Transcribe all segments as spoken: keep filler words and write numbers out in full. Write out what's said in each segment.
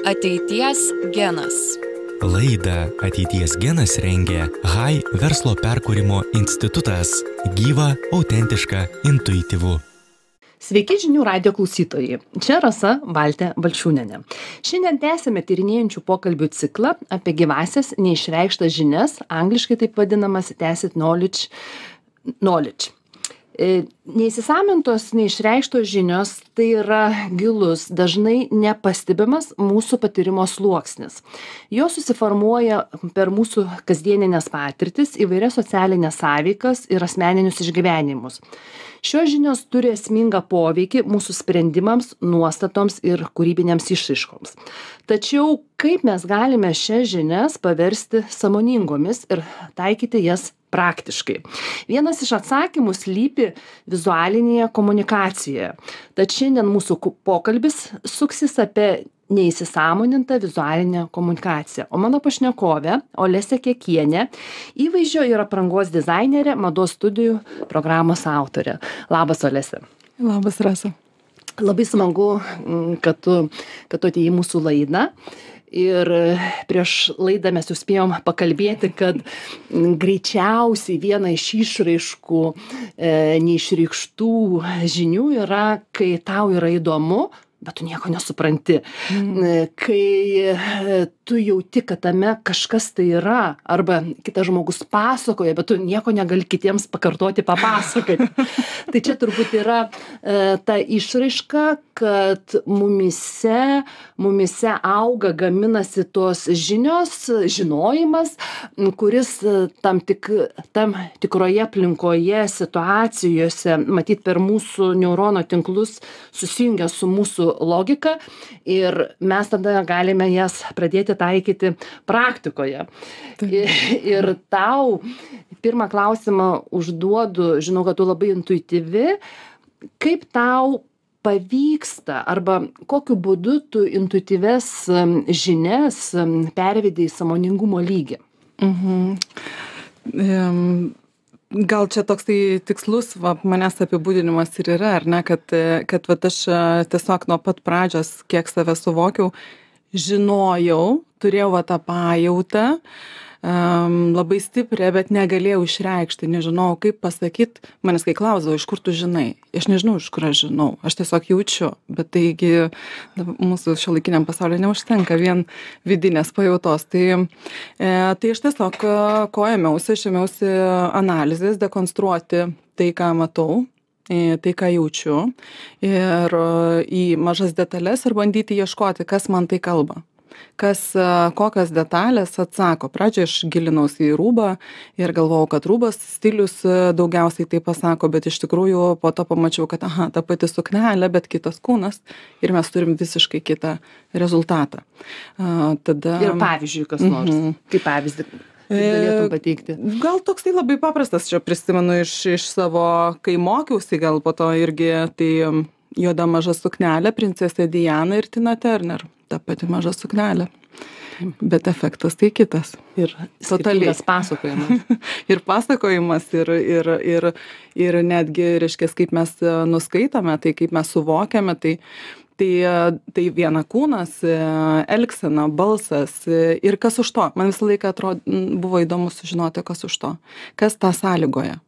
Ateities genas. Laidą Ateities genas rengia Hai verslo perkūrimo institutas. Gyva, autentiška, intuityvu. Sveiki žinių radijo klausytojai. Čia Rasa Valtė Balčiūnienė. Šiandien tęsime tyrinėjančių pokalbių ciklą apie gyvasias neišreikštas žinias, angliškai taip vadinamas tacit knowledge. knowledge. Neįsisamintos, neišreikštos žinios tai yra gilus, dažnai nepastebimas mūsų patyrimo sluoksnis. Jos susiformuoja per mūsų kasdieninės patirtis, įvairias socialinės sąveikas ir asmeninius išgyvenimus. Šios žinios turi esmingą poveikį mūsų sprendimams, nuostatoms ir kūrybinėms išraiškoms. Tačiau kaip mes galime šias žinias paversti sąmoningomis ir taikyti jas praktiškai? Vienas iš atsakymų slypi vizualinėje komunikacijoje. Tad šiandien mūsų pokalbis suksis apie neįsisąmonintą vizualinę komunikaciją. O mano pašnekovė Olesė Kekienė, įvaizdžio ir aprangos dizainerė, mados studijų programos autorė. Labas, Olesė. Labas, Rasa. Labai smagu, kad tu, kad tu atėjai į mūsų laidą. Ir prieš laidą mes jau spėjom pakalbėti, kad greičiausiai viena iš išraiškų e, neišreikštų žinių yra, kai tau yra įdomu, bet tu nieko nesupranti. Mm. Kai tu jauti, kad tame kažkas tai yra, arba kitas žmogus pasakoja, bet tu nieko negali kitiems pakartoti, papasakoti. Tai čia turbūt yra e, ta išraiška, kad mumise, mumise auga, gaminasi tos žinios, žinojimas, kuris tam, tik, tam tikroje aplinkoje, situacijose, matyt per mūsų neurono tinklus susijungia su mūsų logika ir mes tada galime jas pradėti taikyti praktikoje. Ir, ir tau pirmą klausimą užduodu, žinau, kad tu labai intuityvi, kaip tau pavyksta arba kokiu būdu tu intuityves žinias pervedi į sąmoningumo lygį? Mhm. Um. Gal čia toks tai tikslus va, manęs apibūdinimas ir yra, ar ne, kad, kad va, aš tiesiog nuo pat pradžios, kiek save suvokiau, žinojau, turėjau va, tą pajautą, um, labai stiprią, bet negalėjau išreikšti, nežinau, kaip pasakyti. Manęs kai klausdavo, iš kur tu žinai? Aš nežinau, iš kur aš žinau, aš tiesiog jaučiu, bet taigi mūsų šiuolaikiniam pasaulyje neužtenka vien vidinės pajautos. Tai, e, tai aš tiesiog ko ėmiausi, aš ėmiausi analizės, dekonstruoti tai, ką matau, tai, ką jaučiu ir į mažas detalės ir bandyti ieškoti, kas man tai kalba. Kas, kokios detalės atsako. Pradžioje aš gilinausi į rūbą ir galvojau, kad rūbas stilius daugiausiai tai pasako, bet iš tikrųjų po to pamačiau, kad aha, ta pati suknelė, bet kitas kūnas ir mes turim visiškai kitą rezultatą. Tada... Ir pavyzdžiui, kas nors. Mm-hmm. Kaip pavyzdį galėtum pateikti? Gal toks tai labai paprastas, čia prisimenu iš, iš savo, kai mokiausi, gal po to irgi tai juoda maža suknelė, princesė Diana ir Tina Turner. Ta pati maža suknelė. Bet efektas tai kitas. Ir skirtingas pasakojimas. Ir pasakojimas, ir, ir, ir, ir netgi, reiškia, kaip mes nuskaitome, tai kaip mes suvokiame, tai, tai, tai viena kūnas, elgsena, balsas ir kas už to. Man visą laiką atrodo, buvo įdomu sužinoti, kas už to. Kas tą sąlygoja.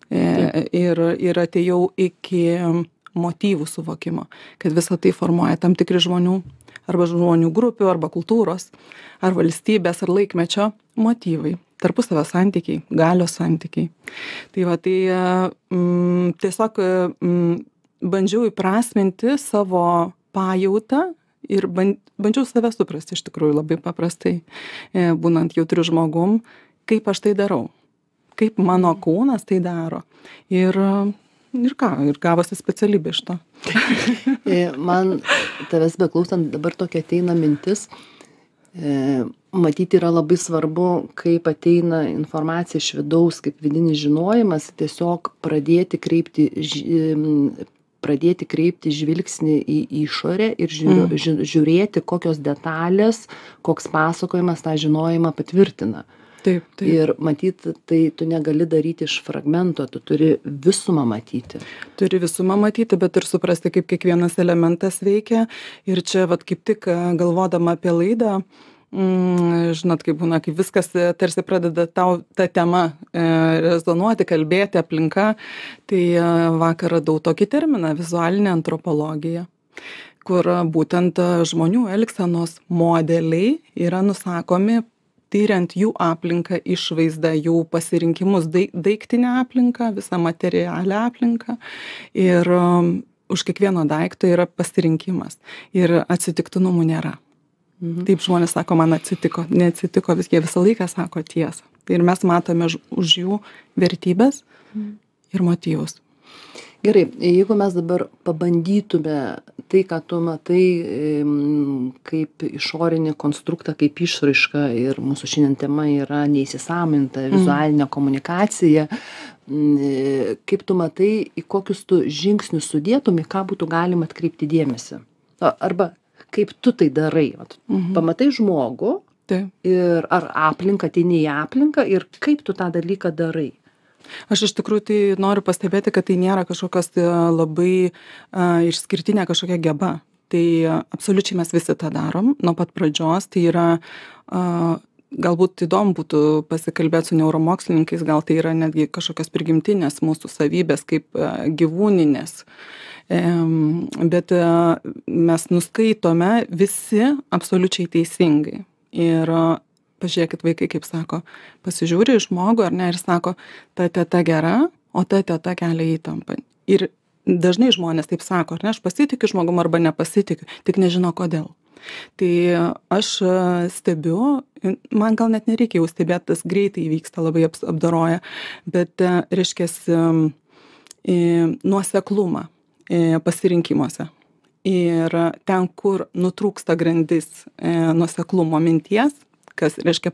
Ir, ir atėjau iki motyvų suvokimo, kad visą tai formuoja tam tikri žmonių arba žmonių grupių, arba kultūros, ar valstybės, ar laikmečio motyvai, tarpusavio santykiai, galios santykiai. Tai va, tai mm, tiesiog mm, bandžiau įprasminti savo pajautą ir bandžiau save suprasti iš tikrųjų labai paprastai, būnant jautriu žmogum, kaip aš tai darau, kaip mano kūnas tai daro. Ir Ir ką, ir gavosi specialybė iš to. Man tavęs beklausant dabar tokia ateina mintis. Matyti yra labai svarbu, kaip ateina informacija iš vidaus, kaip vidinis žinojimas, tiesiog pradėti kreipti, pradėti kreipti žvilgsnį į išorę ir žiūrėti, kokios detalės, koks pasakojimas tą žinojimą patvirtina. Taip, taip. Ir matyti, tai tu negali daryti iš fragmento, tu turi visumą matyti. Turi visumą matyti, bet ir suprasti, kaip kiekvienas elementas veikia. Ir čia, vat, kaip tik galvodama apie laidą, mm, žinot, kaip būna, kaip viskas tarsi pradeda tau tą temą e, rezonuoti, kalbėti, aplinka. Tai e, vakar radau tokį terminą - vizualinė antropologija, kur būtent žmonių elgsenos modeliai yra nusakomi tyriant jų aplinką, išvaizdą, jų pasirinkimus, daiktinę aplinką, visą materialią aplinką. Ir um, už kiekvieno daikto yra pasirinkimas. Ir atsitiktinumų nėra. Mhm. Taip žmonės sako, man atsitiko, neatsitiko, vis, jie visą laiką sako tiesą. Ir mes matome už jų vertybės mhm. ir motyvus. Gerai, jeigu mes dabar pabandytume tai, ką tu matai kaip išorinį konstruktą, kaip išraišką, ir mūsų šiandien tema yra neįsisaminta vizualinė komunikacija, kaip tu matai, į kokius tu žingsnius sudėtum, į ką būtų galima atkreipti dėmesį. Arba kaip tu tai darai. Mhm. Pamatai žmogų Taip. Ir ar aplinką, ateini į aplinką ir kaip tu tą dalyką darai. Aš iš tikrųjų tai noriu pastebėti, kad tai nėra kažkokios labai uh, išskirtinė kažkokia geba. Tai uh, absoliučiai mes visi tą darom nuo pat pradžios. Tai yra, uh, galbūt įdomu būtų pasikalbėti su neuromokslininkais, gal tai yra netgi kažkokios prigimtinės mūsų savybės kaip uh, gyvūninės. Um, bet uh, mes nuskaitome visi absoliučiai teisingai. Ir uh, pažiūrėkit, vaikai, kaip sako, pasižiūri į žmogų, ar ne, ir sako, ta teta gera, o ta teta kelia įtampą. Ir dažnai žmonės taip sako, ar ne, aš pasitikiu žmogum arba nepasitikiu, tik nežino kodėl. Tai aš stebiu, man gal net nereikia jau stebėti, tas greitai vyksta, labai apdoroja, bet reiškias nuoseklumą pasirinkimuose. Ir ten, kur nutrūksta grandis nuoseklumo minties, kas reiškia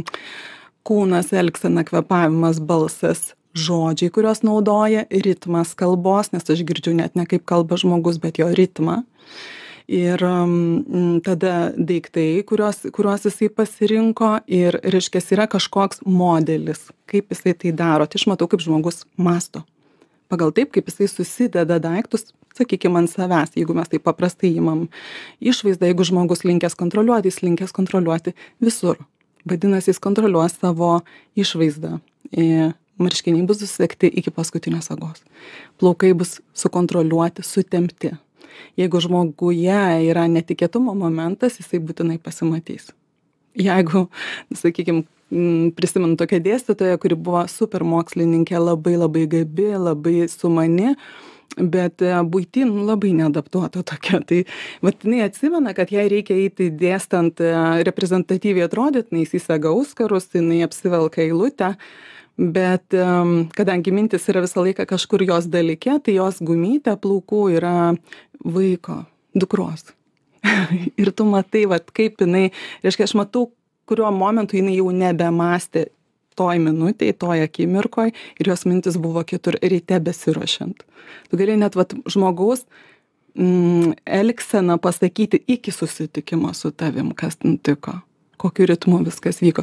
kūnas, elgsena, kvėpavimas, balsas, žodžiai, kuriuos naudoja, ritmas kalbos, nes aš girdžiu net ne kaip kalba žmogus, bet jo ritmą. Ir um, tada daiktai, kuriuos, kuriuos jisai pasirinko, ir reiškia, yra kažkoks modelis, kaip jisai tai daro. Tai aš matau, kaip žmogus masto. Pagal taip, kaip jisai susideda daiktus, sakykime, ant savęs, jeigu mes taip paprastai imam išvaizdą, jeigu žmogus linkęs kontroliuoti, jis linkęs kontroliuoti visur. Vadinasi, jis kontroliuos savo išvaizdą. Marškiniai bus susekti iki paskutinės sagos. Plaukai bus sukontroliuoti, sutempti. Jeigu žmoguje yra netikėtumo momentas, jisai būtinai pasimatys. Jeigu, sakykime, prisimenu tokią dėstytoją, kuri buvo super mokslininkė, labai labai gabi, labai sumani, bet buitį nu, labai neadaptuota tokia. Tai vat jinai atsimena, kad jai reikia eiti dėstant reprezentatyviai atrodyti, jinai įsisega auskarus, jinai apsivelka eilutę, bet um, kadangi mintis yra visą laiką kažkur jos dalyke, tai jos gumytė plaukų yra vaiko, dukros. Ir tu matai, vat, kaip jinai, reiškia, aš matau, kuriuo momentu jinai jau nebemastė toj minutėj, toj akimirkoj, ir jos mintis buvo kitur ryte besiruošiant. Tu gali net vat, žmogaus mm, elgseną pasakyti iki susitikimo su tavim, kas nutiko, kokiu ritmu viskas vyko.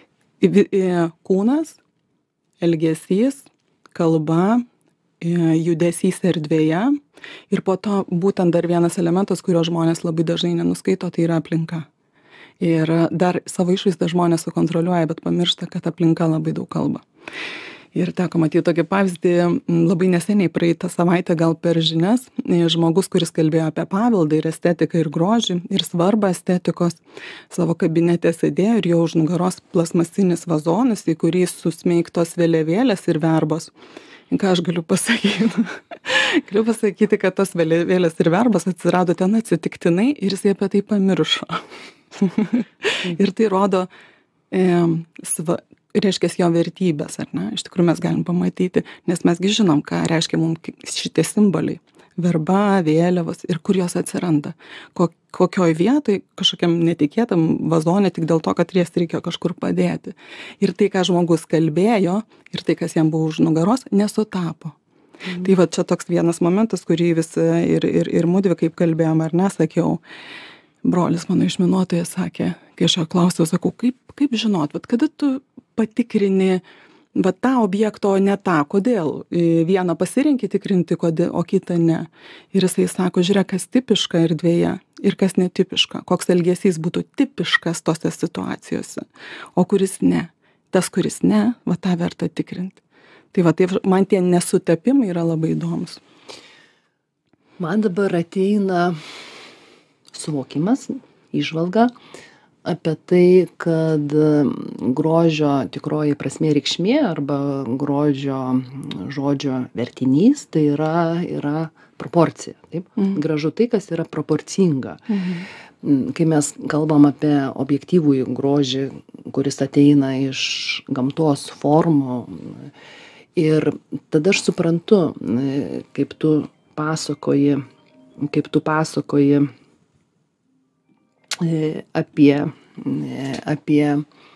Kūnas, elgesys, kalba, judesys erdvėje, ir po to būtent dar vienas elementas, kurio žmonės labai dažnai nenuskaito, tai yra aplinka. Ir dar savo išvaizdą žmonės sukontroliuoja, bet pamiršta, kad aplinka labai daug kalba. Ir teko matyti tokį pavyzdį labai neseniai, praeitą savaitę gal per žinias, žmogus, kuris kalbėjo apie paveldą ir estetiką ir grožį ir svarbą estetikos, savo kabinete sėdėjo ir jo už nugaros plasmasinis vazonas, į kurį susmeigtos vėliavėlės ir verbos. Ką aš galiu pasakyti? Galiu pasakyti, kad tos vėliavėlės ir verbos atsirado ten atsitiktinai ir jis apie tai pamiršo. Ir tai rodo, e, sva, reiškia jo vertybės, ar ne? Iš tikrųjų mes galim pamatyti, nes mesgi žinom, ką reiškia mums šitie simboliai. Verba, vėliavos ir kur jos atsiranda. Kokioj vietoj, kažkokiam netikėtam vazone, tik dėl to, kad jas reikia kažkur padėti. Ir tai, ką žmogus kalbėjo, ir tai, kas jam buvo už nugaros, nesutapo. Mhm. Tai va čia toks vienas momentas, kurį vis ir, ir, ir mudvi, kaip kalbėjom, ar nesakiau. brolis mano išminuotojas sakė, kai aš jo klausiau, sakau, kaip, kaip žinot, vat kada tu patikrini va tą objektą, o ne tą, kodėl vieną pasirinki tikrinti, kodėl, o kitą ne. Ir jisai sako, žiūrėk, kas tipiška erdvėje ir kas netipiška, koks elgesys būtų tipiškas tose situacijose, o kuris ne. Tas, kuris ne, va tą verta tikrinti. Tai va, tai man tie nesutapimai yra labai įdomus. Man dabar ateina suvokimas, įžvalga apie tai, kad grožio tikroji prasmė reikšmė arba grožio žodžio vertinys tai yra, yra proporcija. Taip? Mhm. Gražu tai, kas yra proporcinga. Mhm. Kai mes kalbam apie objektyvųjį grožį, kuris ateina iš gamtos formų, ir tada aš suprantu, kaip tu pasakoji, kaip tu pasakoji apie, apie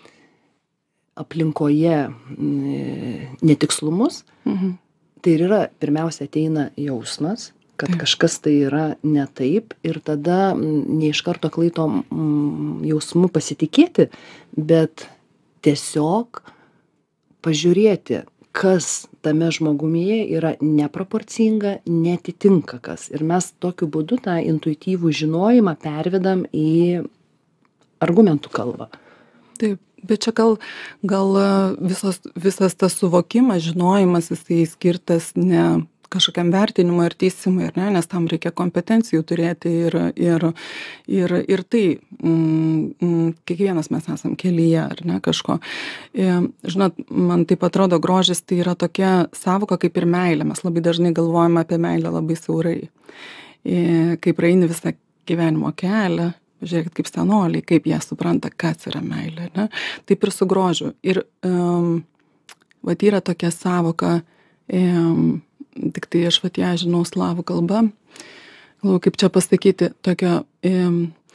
aplinkoje netikslumus, mhm. tai ir yra, pirmiausia ateina jausmas, kad taip. Kažkas tai yra ne taip ir tada ne iš karto klaito jausmu pasitikėti, bet tiesiog pažiūrėti, kas tame žmogumyje yra neproporcinga, netitinka kas. Ir mes tokiu būdu tą intuityvų žinojimą pervedam į argumentų kalbą. Taip, bet čia gal, gal visos, visas tas suvokimas, žinojimas, jisai skirtas ne kažkokiam vertinimui ir teisimui, ar ne, nes tam reikia kompetencijų turėti ir, ir, ir, ir tai, mm, kiekvienas mes esam kelyje, ar ne, kažko. E, žinot, man taip atrodo, grožis tai yra tokia savoka kaip ir meilė. Mes labai dažnai galvojame apie meilę labai siaurai. E, kai praeini visą gyvenimo kelią, žiūrėkit kaip senoliai, kaip jie supranta, kas yra meilė, ne? Taip ir su grožiu. Ir um, vat yra tokia savoka, um, tik tai aš vat ją žinau slavų kalba, galvoju, kaip čia pasakyti, tokia um,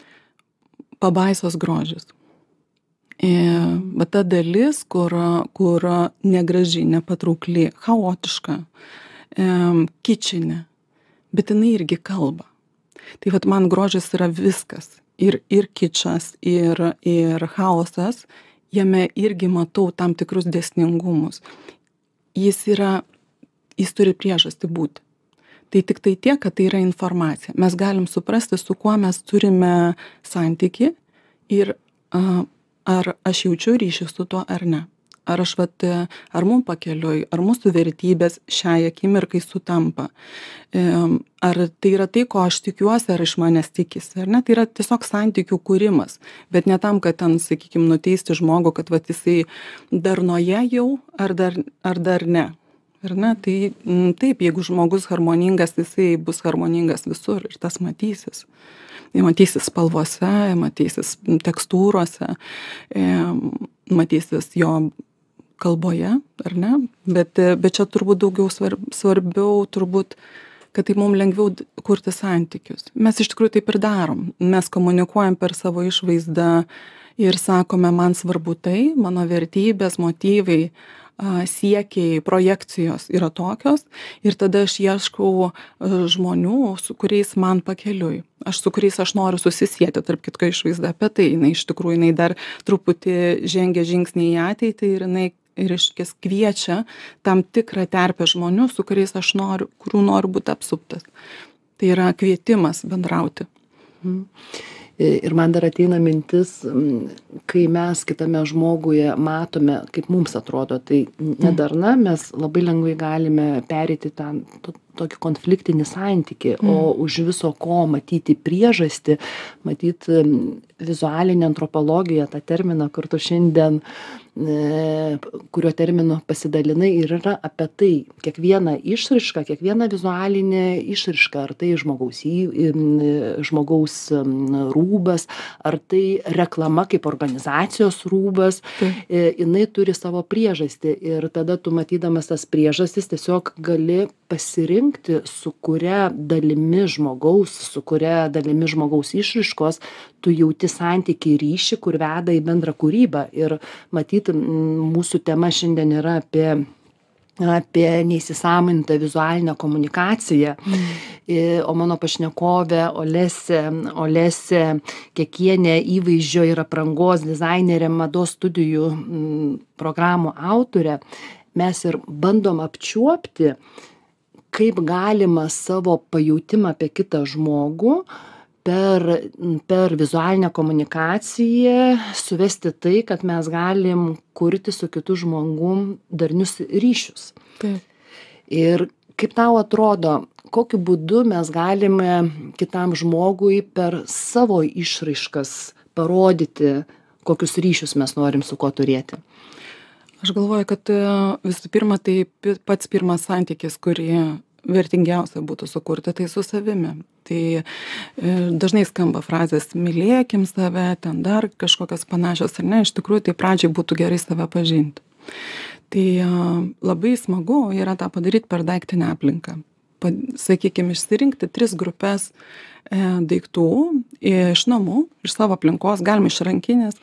pabaisos grožis. E, va ta dalis, kur, kur negraži, nepatraukli, chaotiška, um, kičinė, bet jinai irgi kalba. Tai vat man grožis yra viskas. Ir, ir kičas, ir, ir chaosas, jame irgi matau tam tikrus dėsningumus. Jis yra, jis turi priežastį būti. Tai tik tai tiek, kad tai yra informacija. Mes galim suprasti, su kuo mes turime santykį ir a, ar aš jaučiu ryšį su tuo ar ne. Ar aš vat, ar mum pakeliui, ar mūsų vertybės šiai akimirkai sutampa. Ar tai yra tai, ko aš tikiuosi, ar iš manęs tikisi, ar ne? Tai yra tiesiog santykių kūrimas, bet ne tam, kad ten, sakykime, nuteisti žmogų, kad vat jisai darnoje jau, ar dar, ar dar ne. Ar ne? Tai taip, jeigu žmogus harmoningas, jisai bus harmoningas visur ir tas matysis. Jis matysis spalvose, matysis tekstūrose, matysis jo kalboje, ar ne? Bet, bet čia turbūt daugiau svarb, svarbiau, turbūt, kad tai mums lengviau kurti santykius. Mes iš tikrųjų taip ir darom. Mes komunikuojam per savo išvaizdą ir sakome, man svarbu tai, mano vertybės, motyvai, siekiai, projekcijos yra tokios ir tada aš ieškau žmonių, su kuriais man pakeliui. Aš su kuriais aš noriu susisieti, tarp kitko išvaizda apie tai. Jinai iš tikrųjų, jinai dar truputį žengia žingsnį į ateitį ir jinai ir iškės kviečia tam tikrą terpę žmonių, su kuriais aš noriu, kurių noriu būti apsuptas. Tai yra kvietimas bendrauti. Mm. Ir man dar ateina mintis, kai mes kitame žmoguje matome, kaip mums atrodo, tai nedarna, mes labai lengvai galime pereiti tą to, tokį konfliktinį santykį, mm. o už viso ko matyti priežastį, matyti vizualinę antropologiją, tą terminą, kur tu šiandien, kurio terminu pasidalinai, ir yra apie tai, kiekviena išraiška, kiekviena vizualinė išraiška, ar tai žmogaus, į, žmogaus rūbas, ar tai reklama kaip organizacijos rūbas, tai. Jinai turi savo priežastį ir tada tu matydamas tas priežastis tiesiog gali pasirinkti, su kuria dalimi žmogaus, su kuria dalimi žmogaus išraiškos tu jauti santykį ryšį, kur veda į bendrą kūrybą. Ir matyt, mūsų tema šiandien yra apie apie neįsisąmonintą vizualinę komunikaciją. Mm. O mano pašnekovė Olesė, Olesė Kekienė, įvaizdžio ir aprangos dizainerė, mados studijų m, programų autorė, mes ir bandom apčiuopti, kaip galima savo pajautimą apie kitą žmogų per, per vizualinę komunikaciją suvesti tai, kad mes galim kurti su kitu žmogum darnius ryšius. Taip. Ir kaip tau atrodo, kokiu būdu mes galime kitam žmogui per savo išraiškas parodyti, kokius ryšius mes norim su kuo turėti? Aš galvoju, kad visų pirma, tai pats pirmas santykis, kurį vertingiausia būtų sukurti, tai su savimi. Tai dažnai skamba frazės mylėkim save, ten dar kažkokios panašios, ar ne, iš tikrųjų tai pradžiai būtų gerai save pažinti. Tai labai smagu yra tą padaryti per daiktinę aplinką. Sakykime, išsirinkti tris grupės daiktų iš namų, iš savo aplinkos, galima iš rankinės,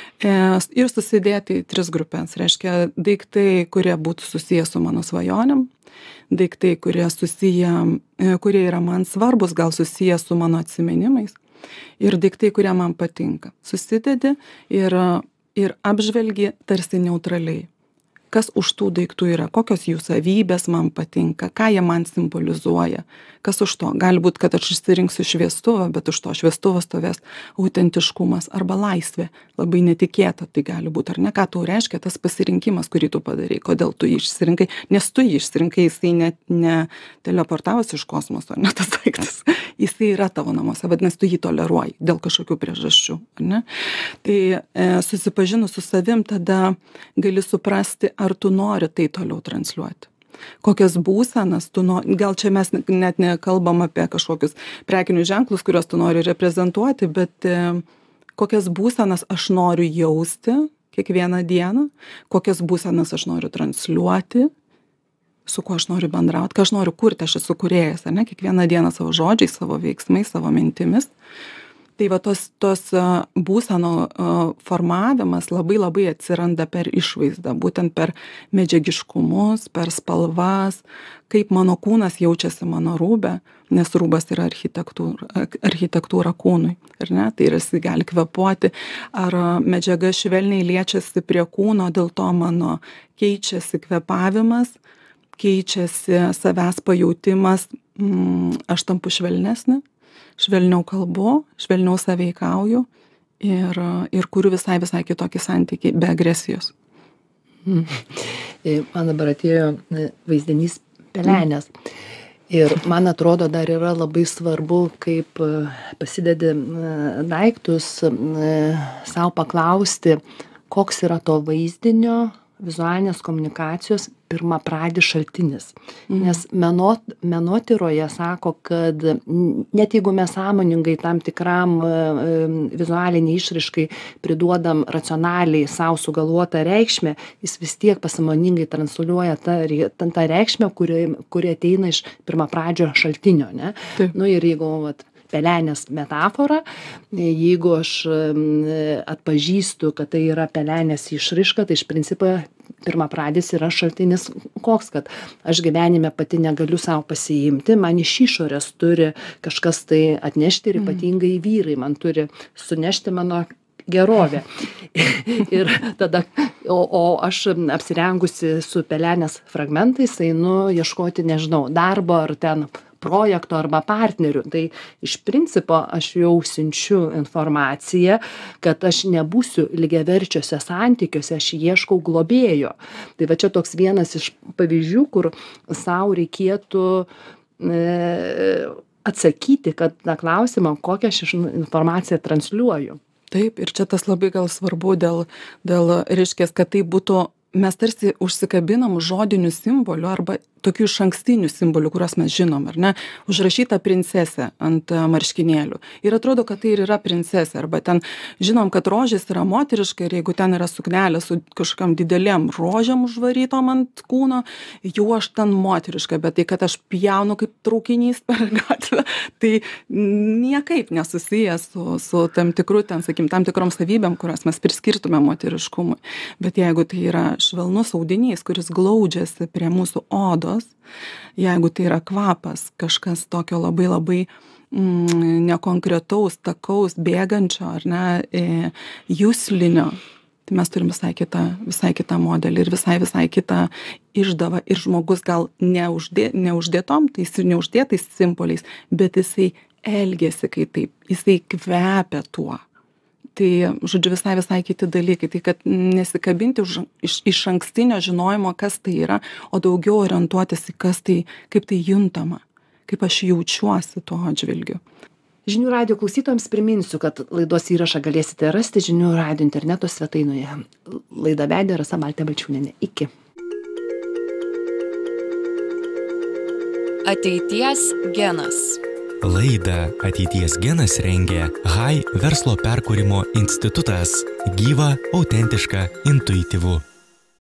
ir susidėti į tris grupės. Reiškia, daiktai, kurie būtų susiję su mano svajonėm, daiktai, kurie susiję, kurie yra man svarbus, gal susiję su mano atsiminimais, ir daiktai, kurie man patinka. Susidedi ir, ir apžvelgi tarsi neutraliai. Kas už tų daiktų yra, kokios jų savybės man patinka, ką jie man simbolizuoja, kas už to. Gali būti, kad aš išsirinksiu šviestuvą, bet už to šviestuvo stovės autentiškumas arba laisvė. Labai netikėta tai gali būti, ar ne? Ką tau reiškia tas pasirinkimas, kurį tu padarai, kodėl tu jį išsirinkai, nes tu jį išsirinkai, jisai ne, ne teleportavosi iš kosmoso, ne tas daiktas, jisai yra tavo namuose, vadinasi, tu jį toleruoji dėl kažkokių priežasčių, ar ne? Tai e, susipažinus su savim, tada gali suprasti, ar tu nori tai toliau transliuoti. Kokias būsenas tu nori, gal čia mes net nekalbam apie kažkokius prekinius ženklus, kuriuos tu nori reprezentuoti, bet e, kokias būsenas aš noriu jausti kiekvieną dieną, kokias būsenas aš noriu transliuoti, su kuo aš noriu bendrauti, ką aš noriu kurti, aš esu kūrėjas, ar ne, kiekvieną dieną savo žodžiais, savo veiksmais, savo mintimis. Tai va tos, tos būsenų formavimas labai labai atsiranda per išvaizdą, būtent per medžiagiškumus, per spalvas, kaip mano kūnas jaučiasi mano rūbe, nes rūbas yra architektūra, architektūra kūnui, ar ne? Tai ir jis gali kvėpuoti, ar medžiaga švelniai liečiasi prie kūno, dėl to mano keičiasi kvėpavimas, keičiasi savęs pajautimas, mm, aš tampu švelnesnė, švelniau kalbu, švelniau sąveikauju ir, ir kuriu visai visai kitokį santykį be agresijos. Mm. Man dabar atėjo vaizdinys pelenės. Mm. Ir man atrodo, dar yra labai svarbu, kaip pasidedi daiktus, savo paklausti, koks yra to vaizdinio, vizualinės komunikacijos pirmapradis šaltinis. Mhm. Nes menot, menotyroje sako, kad net jeigu mes sąmoningai tam tikram e, vizualiniai išraiškai priduodam racionaliai savo sugalvotą reikšmę, jis vis tiek pasąmoningai transliuoja tą, tą, tą reikšmę, kuri, kuri ateina iš pirmapradžio šaltinio. Ne? Taip. Nu, ir jeigu vat, pelenės metafora, jeigu aš atpažįstu, kad tai yra pelenės išraiška, tai iš principo pirmapradis yra šaltinis koks, kad aš gyvenime pati negaliu savo pasiimti, man iš išorės turi kažkas tai atnešti ir ypatingai vyrai man turi sunešti mano gerovę. Ir tada, o, o aš apsirengusi su pelenės fragmentais, einu ieškoti, nežinau, darbo ar ten projekto arba partnerių. Tai iš principo aš jau siunčiu informaciją, kad aš nebūsiu lygiaverčiuose santykiuose, aš ieškau globėjo. Tai va čia toks vienas iš pavyzdžių, kur sau reikėtų e, atsakyti, kad na klausimą, kokią aš informaciją transliuoju. Taip, ir čia tas labai gal svarbu dėl, dėl reiškės, kad tai būtų, mes tarsi užsikabinam žodinių simbolių arba tokių išankstinių simbolių, kuriuos mes žinom, ar ne? Užrašyta princesė ant marškinėlių. Ir atrodo, kad tai ir yra princesė. Arba ten žinom, kad rožės yra moteriška ir jeigu ten yra suknelė su kažkokiam didelėm rožėm užvarytom ant kūno, jau aš ten moteriška, bet tai, kad aš pjaunu kaip traukinys per gatvę, tai niekaip nesusijęs su, su tam tikru, ten, sakim, tam tikrom savybėm, kurios mes priskirtume moteriškumui. Bet jeigu tai yra švelnus audinys, kuris glaudžiasi prie mūsų odos, jeigu tai yra kvapas, kažkas tokio labai labai mm, nekonkretaus, takaus, bėgančio ar ne, e, juslinio, tai mes turim visai kitą, visai kitą modelį ir visai visai kitą išdavą ir žmogus gal neuždė, neuždėtom, tais ir neuždėtais simboliais, bet jisai elgiasi kaip taip, jisai kvepia tuo. Tai, žodžiu, visai visai kiti dalykai. Tai, kad nesikabinti už, iš, iš ankstinio žinojimo, kas tai yra, o daugiau orientuotis į kas tai, kaip tai juntama, kaip aš jaučiuosi tuo atžvilgiu. Žinių radijo klausytojams priminsiu, kad laidos įrašą galėsite rasti Žinių radijo interneto svetainoje. Laidą vedė Rasa Baltė Balčiūnienė. Iki. Ateities genas. Laidą Ateities genas rengia Hai verslo perkūrimo institutas. Gyva, autentiška, intuityvu.